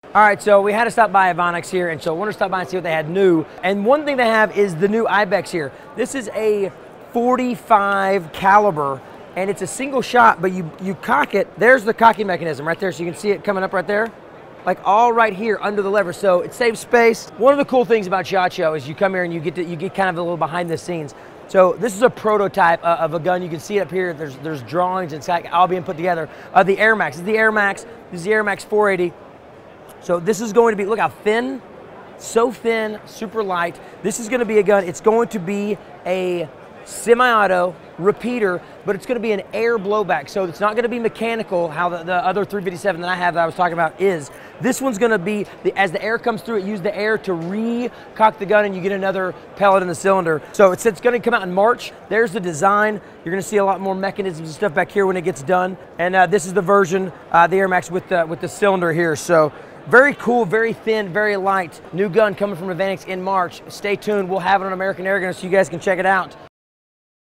All right, so we had to stop by Evanix here, and so I wanted to stop by and see what they had new. And one thing they have is the new IBEX here. This is a 45 caliber, and it's a single shot, but you cock it. There's the cocking mechanism right there, so you can see it coming up right there, like all right here under the lever. So it saves space. One of the cool things about SHOT Show is you come here and you get kind of a little behind the scenes. So this is a prototype of a gun. You can see it up here. There's drawings and it's all being put together. The Air Max. This is the Air Max. This is the Air Max 480. So this is going to be, look how thin, so thin, super light. This is going to be a gun. It's going to be a semi-auto repeater, but it's going to be an air blowback. So it's not going to be mechanical how the other 357 that I have that I was talking about is. This one's going to be, as the air comes through, it uses the air to re-cock the gun and you get another pellet in the cylinder. So it's going to come out in March. There's the design. You're going to see a lot more mechanisms and stuff back here when it gets done. And this is the version, the Air Max with the cylinder here. So very cool, very thin, very light. New gun coming from Evanix in March. Stay tuned. We'll have it on American Airgunner so you guys can check it out.